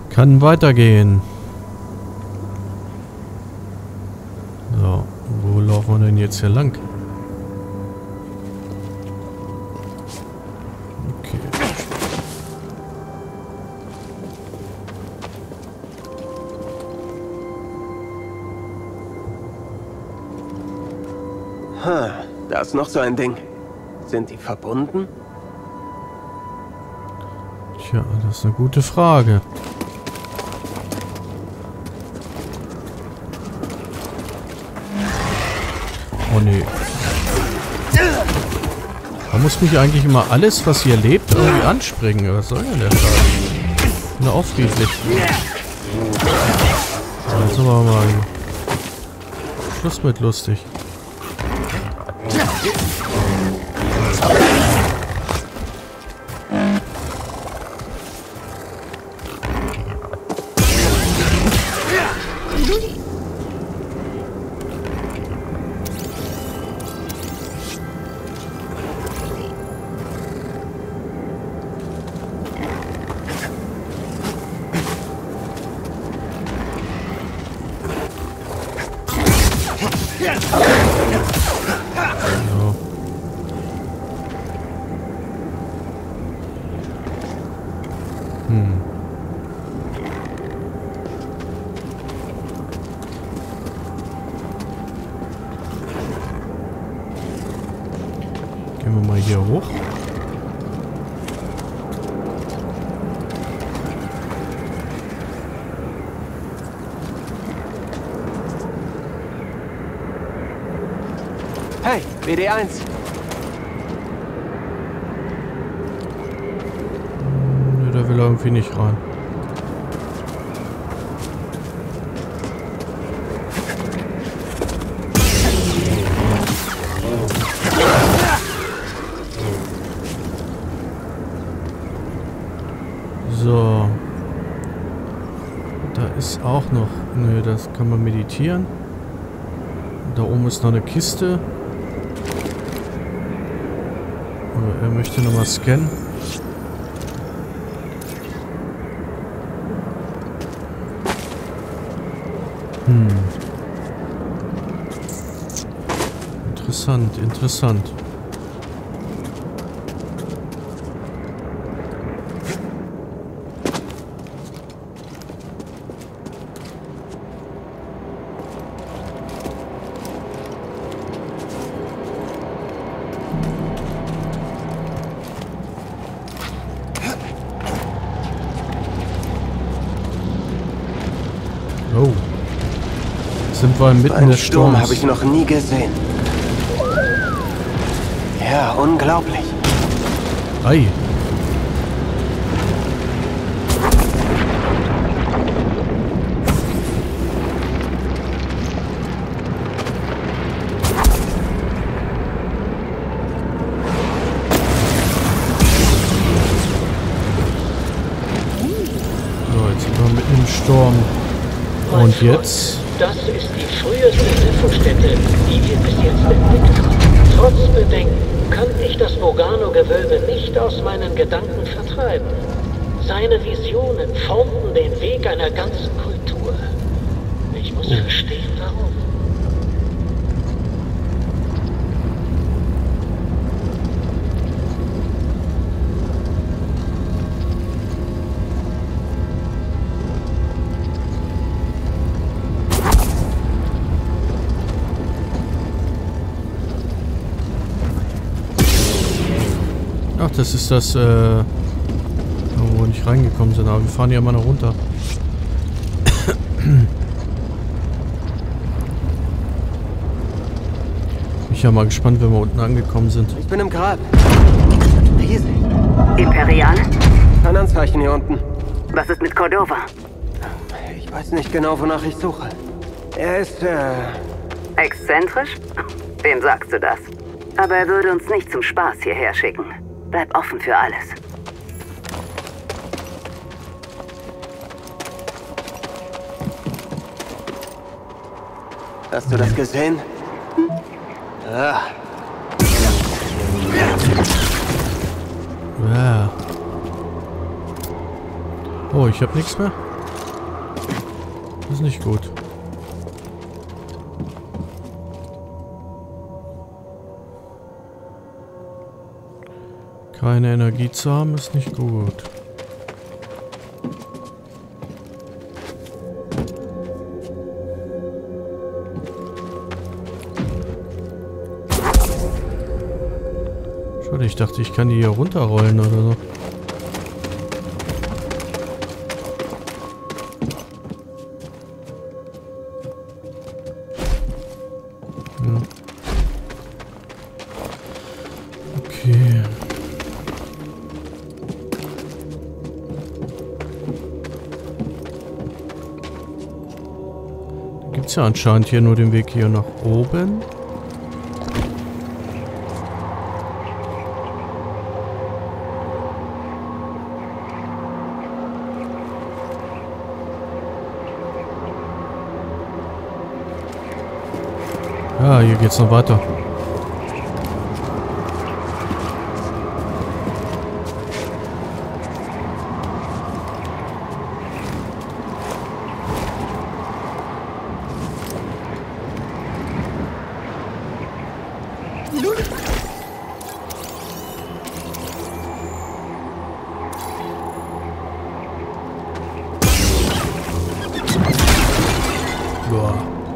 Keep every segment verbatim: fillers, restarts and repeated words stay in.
Kann weitergehen. So, wo laufen wir denn jetzt hier lang? Okay. Ha, da ist noch so ein Ding. Sind die verbunden? Tja, das ist eine gute Frage. Oh nee. Da muss mich eigentlich immer alles, was hier lebt, irgendwie anspringen. Was soll denn der Scheiß? Nur auch friedlich. So, jetzt aber mal Schluss mit lustig. So. Hm. Gehen wir mal hier hoch. Hey, B D eins. Ne, da will er irgendwie nicht rein. So. Da ist auch noch... Ne, das kann man meditieren. Da oben ist noch eine Kiste. Er möchte nochmal scannen. Hm. Interessant, interessant. Oh. Sind wir inmitten Einen des Sturm Sturms. habe ich noch nie gesehen. Ja, unglaublich. Ei. So, jetzt sind wir mitten im Sturm. Und jetzt? Das ist die früheste Infostätte, die wir bis jetzt entdeckt haben. Trotz Bedenken kann ich das Bogano-Gewölbe nicht aus meinen Gedanken vertreiben. Seine Visionen formten den Weg einer ganzen Kultur. Ich muss verstehen, warum. Ach, das ist das, äh, wo wir nicht reingekommen sind, aber wir fahren ja mal noch runter. Ich bin ja mal gespannt, wenn wir unten angekommen sind. Ich bin im Grab. Riesig. Imperial? Kein Anzeichen hier unten. Was ist mit Cordova? Ich weiß nicht genau, wonach ich suche. Er ist, äh... Exzentrisch? Wem sagst du das? Aber er würde uns nicht zum Spaß hierher schicken. Bleib offen für alles. Hast du das gesehen? Ah. Ja. Oh, ich hab nichts mehr. Das ist nicht gut. Keine Energie zu haben, ist nicht gut. Schade, ich dachte, ich kann die hier runterrollen oder so. Ja. Okay. Da gibt es ja anscheinend hier nur den Weg hier nach oben. Ja, hier geht's noch weiter. Boah.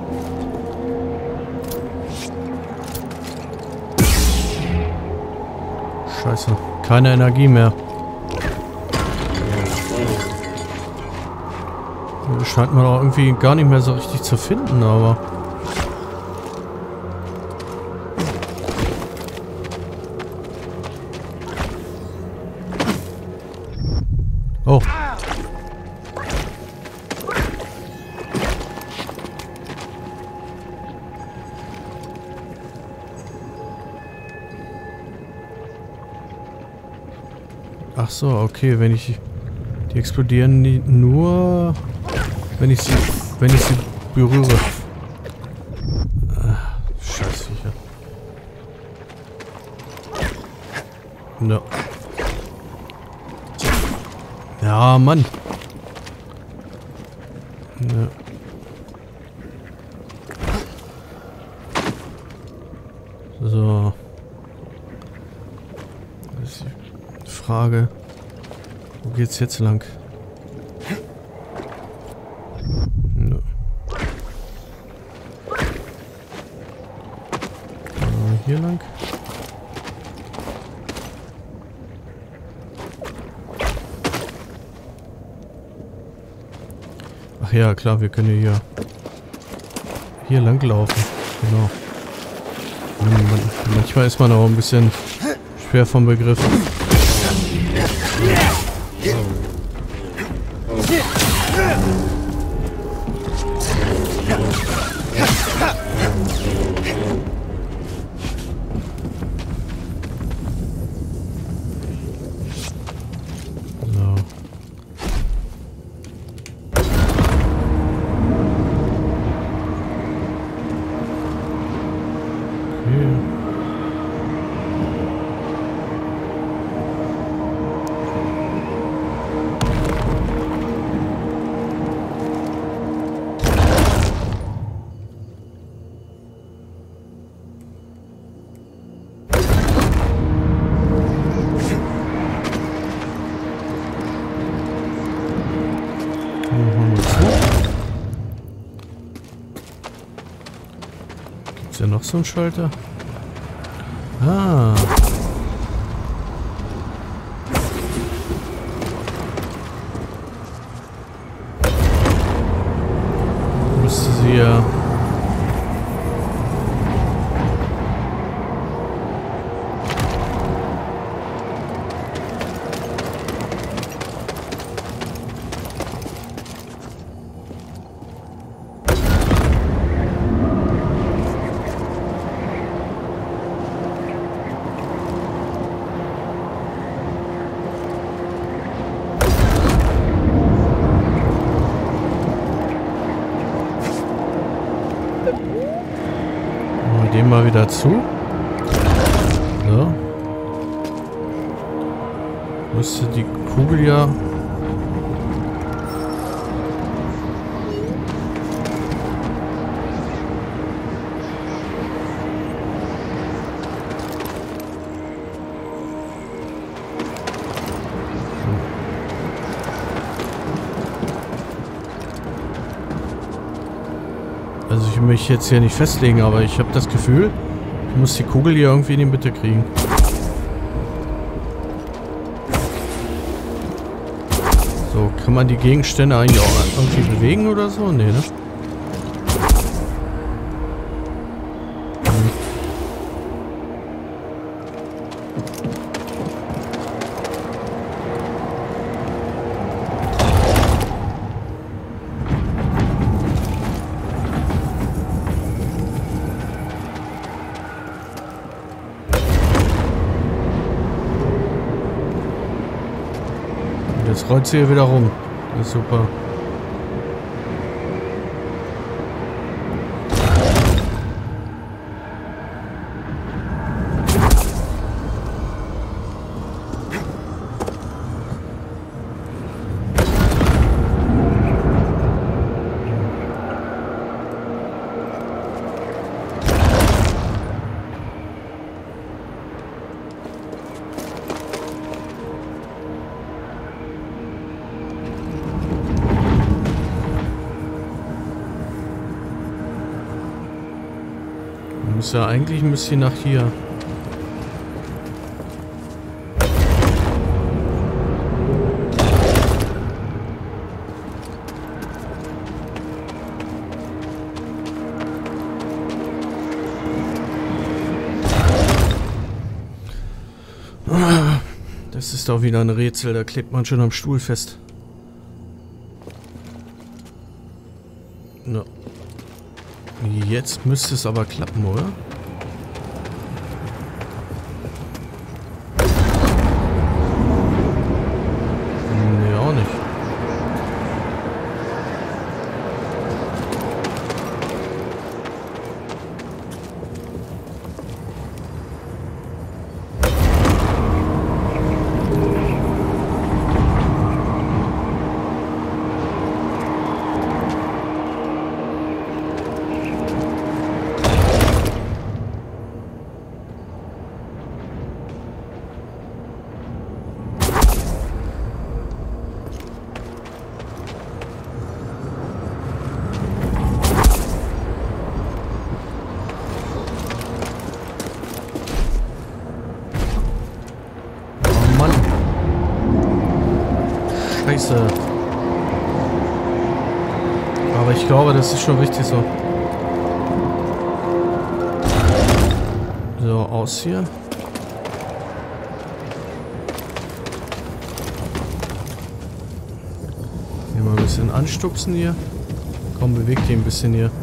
Scheiße. Keine Energie mehr. Das scheint man auch irgendwie gar nicht mehr so richtig zu finden, aber... Oh. Ach so, okay, wenn ich... Die explodieren nie, nur... Wenn ich sie... Wenn ich sie berühre. Ah, Scheißviecher. No. Ja, Mann. Ja. So. Das ist die Frage. Wo geht's jetzt lang? No. Äh, hier lang. Ach ja, klar, wir können hier hier lang laufen. Genau. Manchmal ist man auch ein bisschen schwer vom Begriff. Ist ja noch so ein Schalter? Ah. Müsste sie ja... Den mal wieder zu. So. Müsste die Kugel ja... Also ich möchte jetzt hier nicht festlegen, aber ich habe das Gefühl, ich muss die Kugel hier irgendwie in die Mitte kriegen. So, kann man die Gegenstände eigentlich auch irgendwie bewegen oder so? Nee, ne? Jetzt rollt sie hier wieder rum. Das ist super. Muss ja eigentlich ein bisschen nach hier. Das ist doch wieder ein Rätsel, da klebt man schon am Stuhl fest. No. Jetzt müsste es aber klappen, oder? Nee, auch nicht. Scheiße. Aber ich glaube, das ist schon richtig so. So, aus hier. Hier mal ein bisschen anstupsen hier. Komm, beweg dich ein bisschen hier.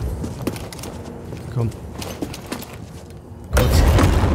Komm. Kurz.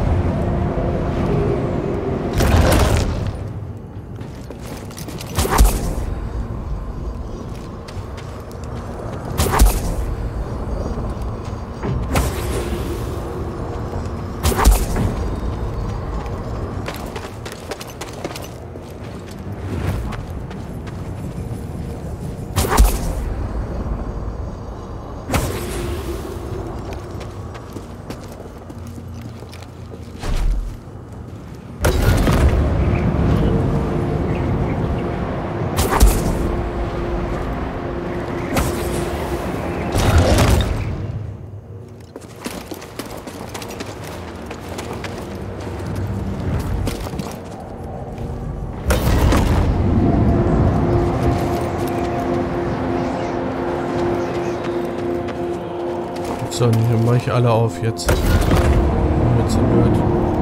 So, dann mache ich alle auf jetzt. Damit so wird.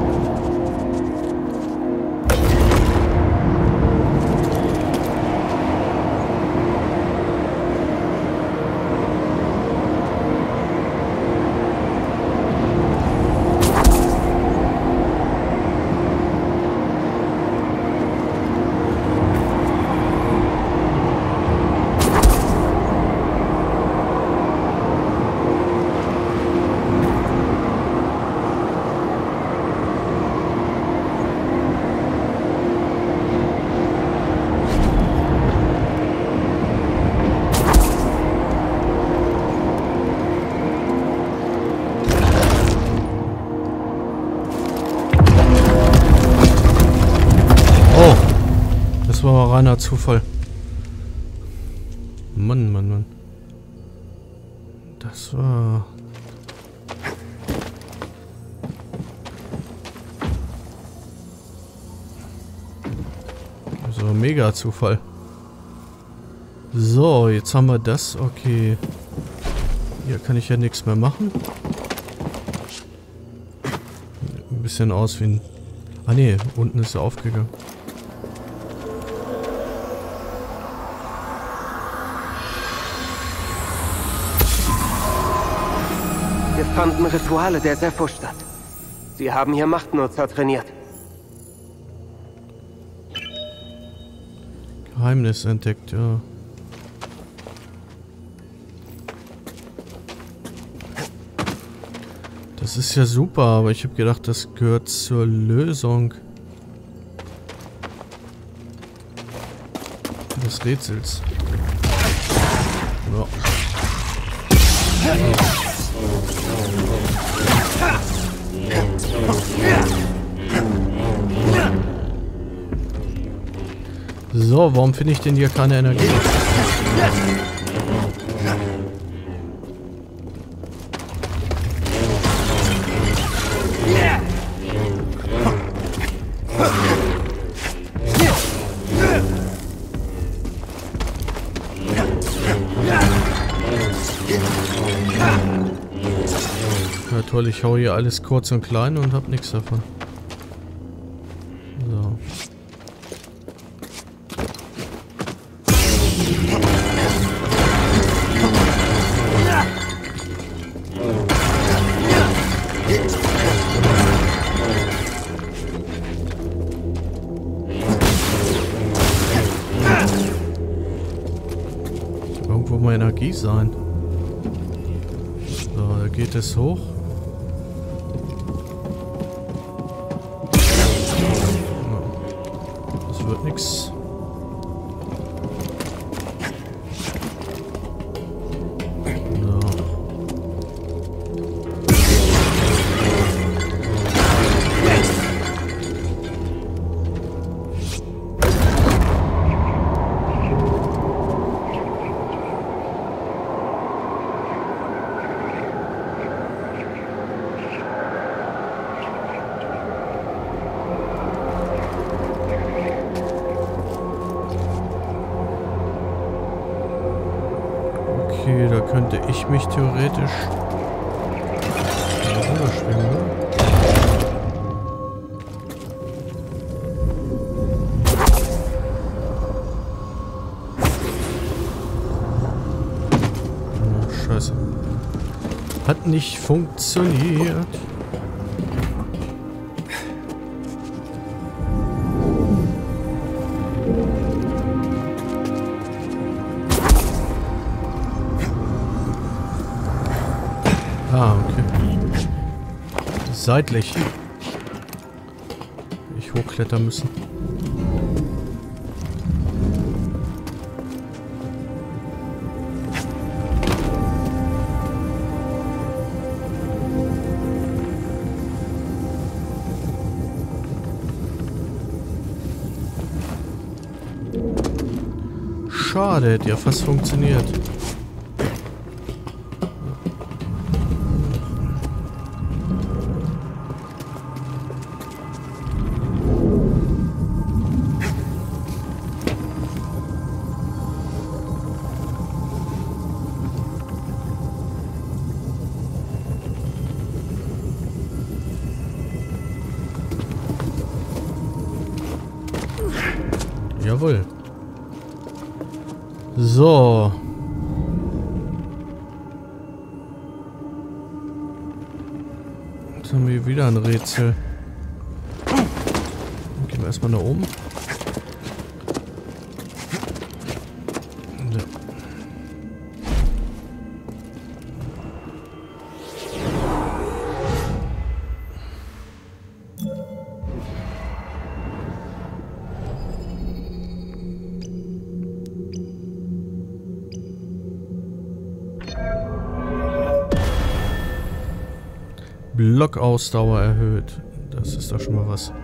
Das war mal reiner Zufall. Mann, Mann, Mann. Das war... Also mega Zufall. So, jetzt haben wir das. Okay. Hier kann ich ja nichts mehr machen. Ein bisschen aus wie ein... Ah ne, unten ist er aufgegangen. Wir fanden Rituale der Sepho-Stadt. Sie haben hier Machtnutzer trainiert. Geheimnis entdeckt, ja. Das ist ja super, aber ich habe gedacht, das gehört zur Lösung des Rätsels. Ja. So, warum finde ich denn hier keine Energie? Ja toll, ich hau hier alles kurz und klein und hab nichts davon. So. Irgendwo mal Energie sein. So, da geht es hoch. Das wird nix. Okay, da könnte ich mich theoretisch rüberschwingen, ne? Oh, scheiße. Hat nicht funktioniert. Ah, okay. Seitlich. Ich hochklettern müssen. Schade, hätte ja fast funktioniert. Jawohl. So. Jetzt haben wir wieder ein Rätsel. Dann gehen wir erstmal nach oben. Ja. Blockausdauer erhöht. Das ist doch schon mal was.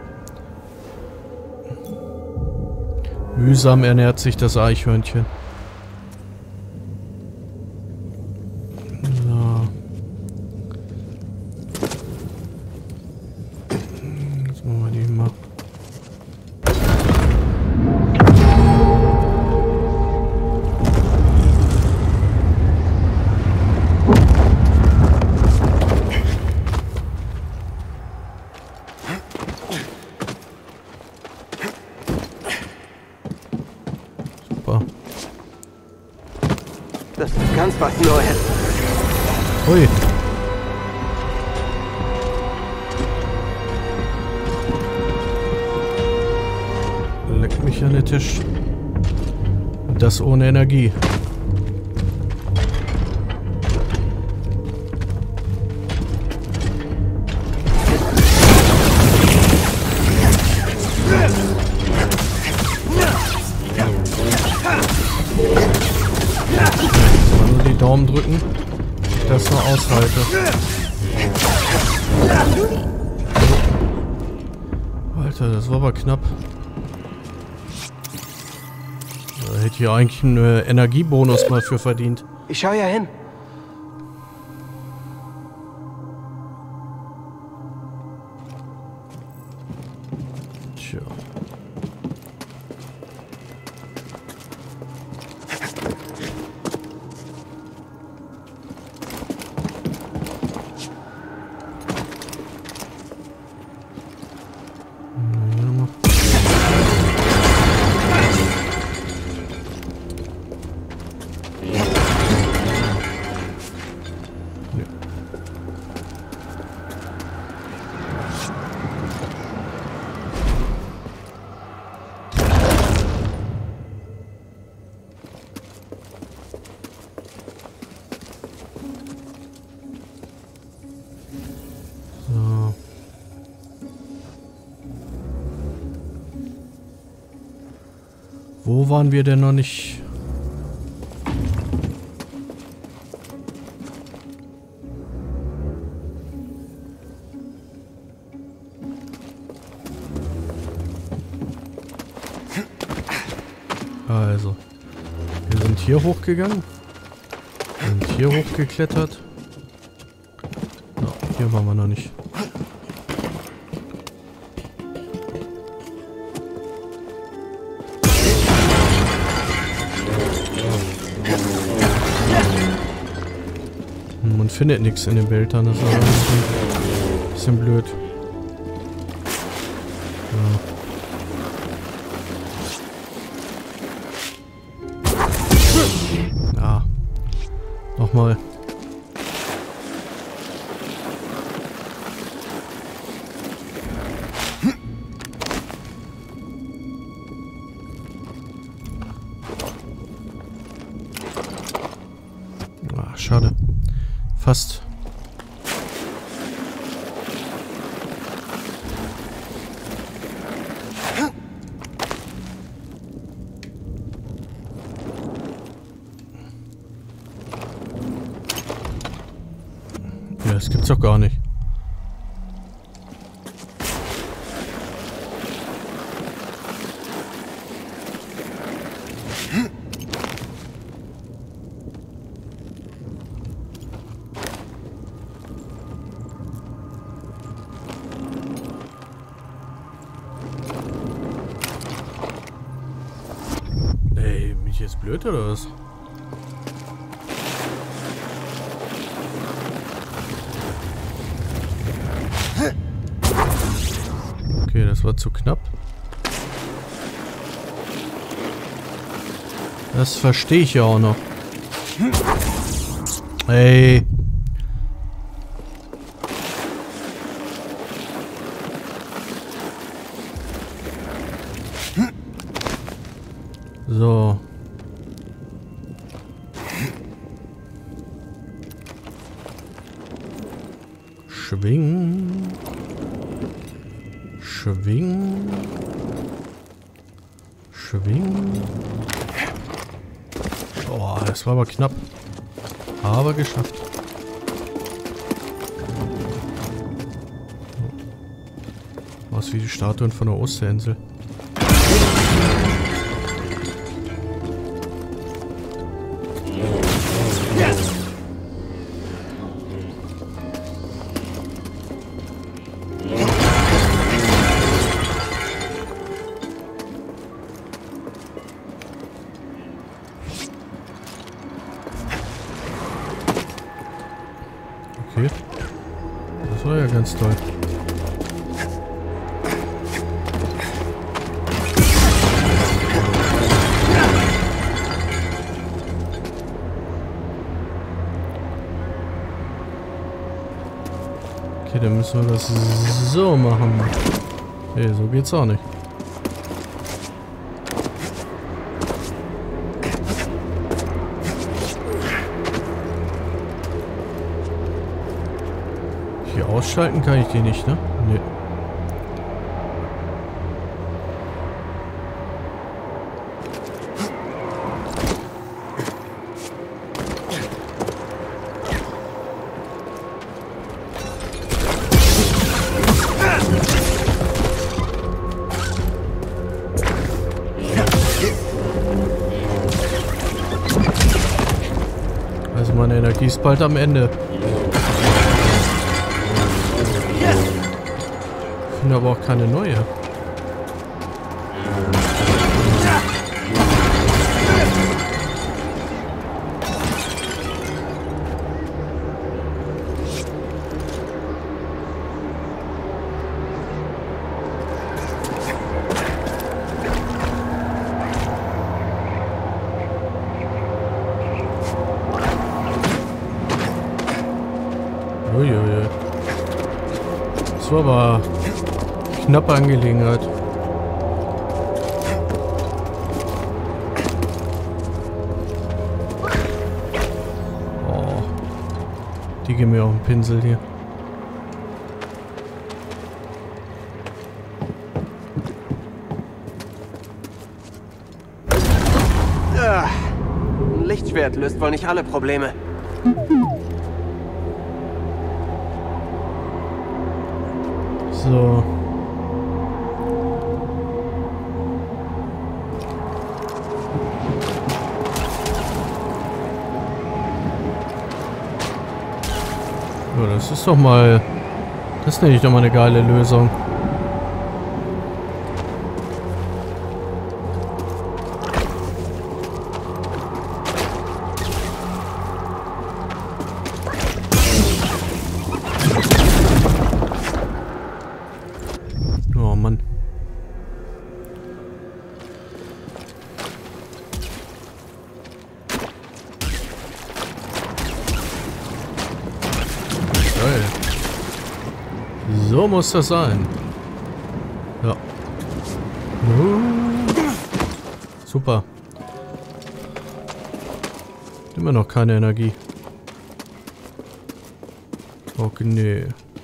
Mühsam ernährt sich das Eichhörnchen. So. Das ist ganz was Neues. Hui. Leck mich an den Tisch. Das ohne Energie. Nur die Daumen drücken, dass ich das noch aushalte. Alter, das war aber knapp. Da hätte ich hier eigentlich einen äh, Energiebonus mal für verdient. Ich schau ja hin. Tja. So. Wo waren wir denn noch nicht? Also, wir sind hier hochgegangen, sind hier hochgeklettert. No, hier waren wir noch nicht. Man findet nichts in den Bildern, das ist aber ein bisschen, bisschen blöd. Ja. Ah. Nochmal. Ah, schade. Fast. Ja, das gibt's doch gar nicht. Ey, bin ich jetzt blöd oder was? Okay, das war zu knapp. Das verstehe ich ja auch noch. Ey. So. Schwingen. Schwingen. Schwingen. Oh, das war aber knapp. Aber geschafft. Was wie die Statuen von der Osterinsel. Okay. Das war ja ganz toll. Okay, dann müssen wir das so machen. Nee, so geht's auch nicht. Hier ausschalten kann ich die nicht, ne? Nee. Also meine Energie ist bald am Ende. Ich finde aber auch keine neue. Uiuiui. Das war aber knappe Angelegenheit. Oh. Die gehen mir auf den Pinsel hier. Ah, ein Lichtschwert löst wohl nicht alle Probleme. So. So, das ist doch mal... Das nenne ich doch mal eine geile Lösung. Oh Mann. Geil. So muss das sein. Ja. Uh. Super. Immer noch keine Energie. Okay, nee.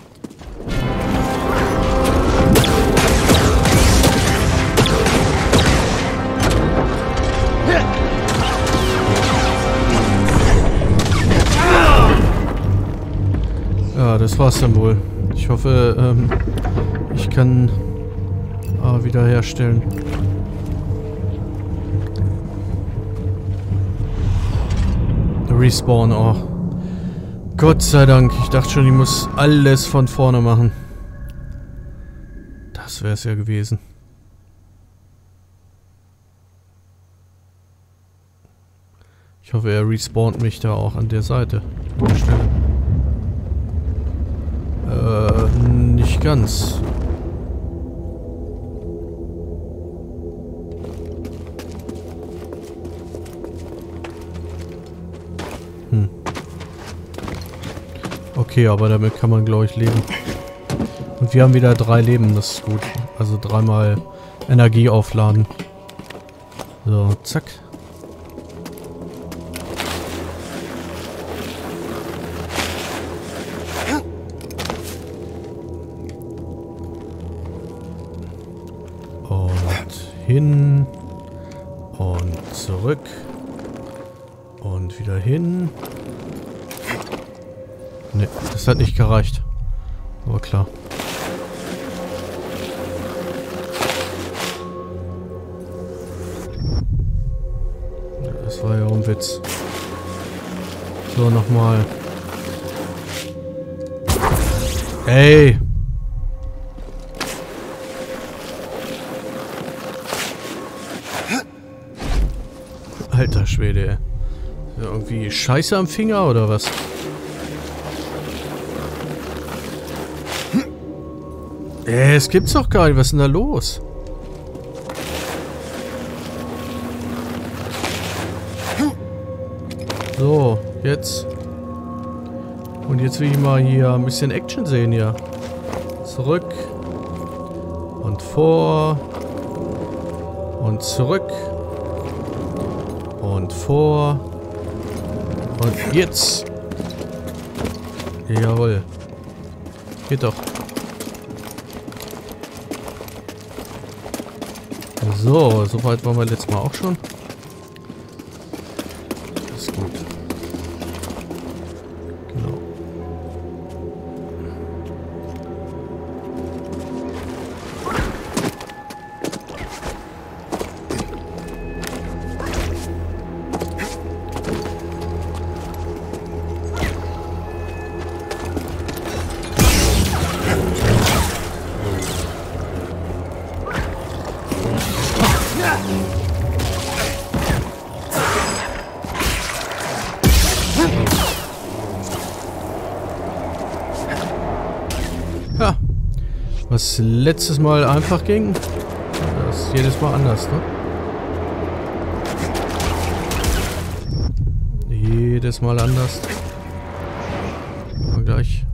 Ja, das war's dann wohl. Ich hoffe, ähm, ich kann ah, wiederherstellen. Respawn, oh. Gott sei Dank. Ich dachte schon, ich muss alles von vorne machen. Das wäre es ja gewesen. Ich hoffe, er respawnt mich da auch an der Seite. An der Stelle. Äh, nicht ganz. Hm. Okay, aber damit kann man, glaube ich, leben. Und wir haben wieder drei Leben, das ist gut. Also dreimal Energie aufladen. So, zack. Hin und zurück und wieder hin. Ne, das hat nicht gereicht. Aber klar. Das war ja auch ein Witz. So, nochmal. Ey! Alter Schwede, ey. Ja, irgendwie Scheiße am Finger oder was? Ey, es gibt's doch gar nicht. Was ist denn da los? So, jetzt. Und jetzt will ich mal hier ein bisschen Action sehen hier. Zurück. Und vor. Und zurück. Und vor. Und jetzt. Jawohl. Geht doch. So, so weit waren wir letztes Mal auch schon. Ist gut. Genau. Ja, was letztes Mal einfach ging, das ist jedes Mal anders, ne? Jedes Mal anders. Mal gleich.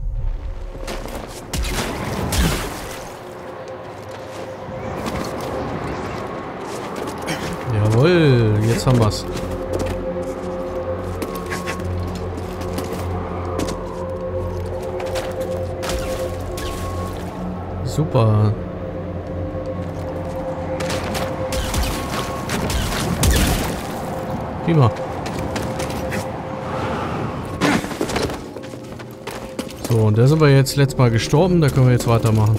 Jawohl, jetzt haben wir's. Super. Prima. So, und da sind wir jetzt letztes Mal gestorben, da können wir jetzt weitermachen.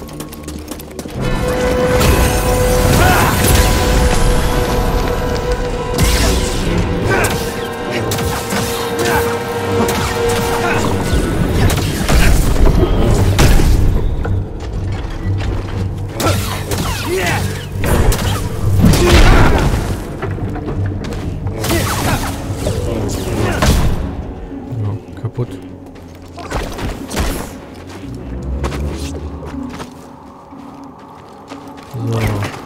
Kaputt. So.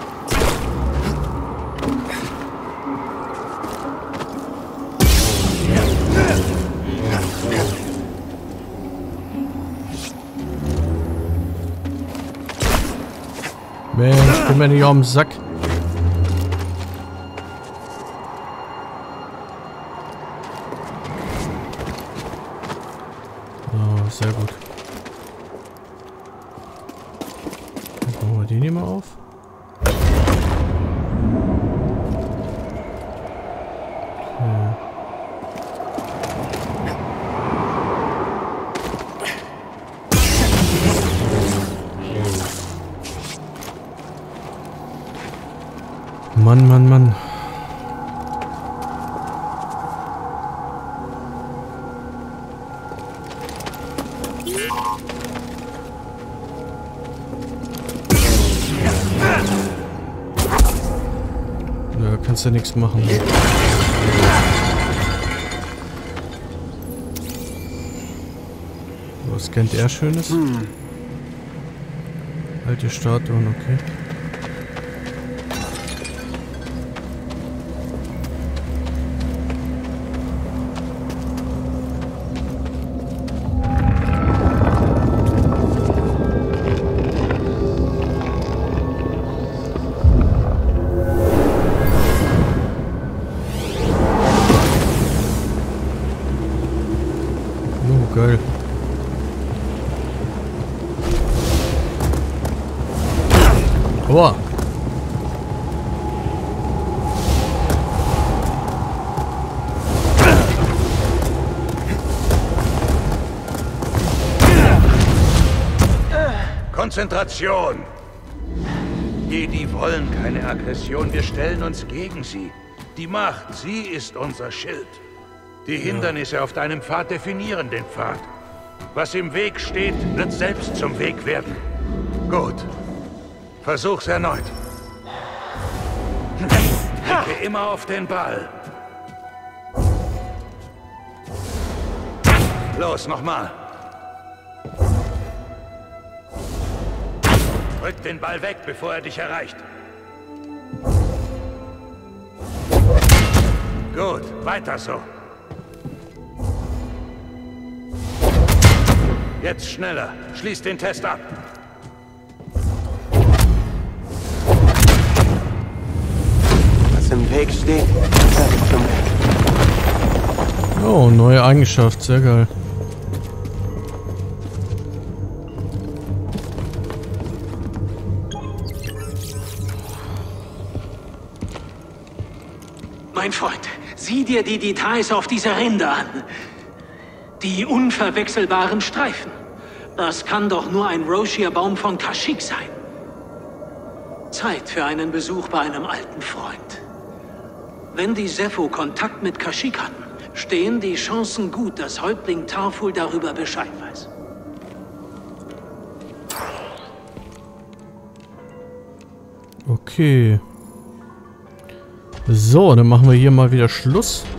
Mensch, ich bin mir nicht auf den Sack. Oh, sehr gut. Dann machen wir den hier mal auf. Okay. Mann, Mann, Mann. Da kannst du nichts machen. Was kennt er Schönes? Hm. Alte Statuen, okay. Geil. Aua. Konzentration! Jedi wollen keine Aggression, wir stellen uns gegen sie. Die Macht, sie ist unser Schild. Die Hindernisse auf deinem Pfad definieren den Pfad. Was im Weg steht, wird selbst zum Weg werden. Gut. Versuch's erneut. Blicke immer auf den Ball. Los, nochmal. Rück den Ball weg, bevor er dich erreicht. Gut, weiter so. Jetzt schneller. Schließ den Test ab. Was im Weg steht, wird zum Weg. Oh, neue Eigenschaft. Sehr geil. Mein Freund, sieh dir die Details auf dieser Rinde an. Die unverwechselbaren Streifen. Das kann doch nur ein Roshir-Baum von Kashyyyk sein. Zeit für einen Besuch bei einem alten Freund. Wenn die Zeffo Kontakt mit Kashyyyk hatten, stehen die Chancen gut, dass Häuptling Tarful darüber Bescheid weiß. Okay. So, dann machen wir hier mal wieder Schluss.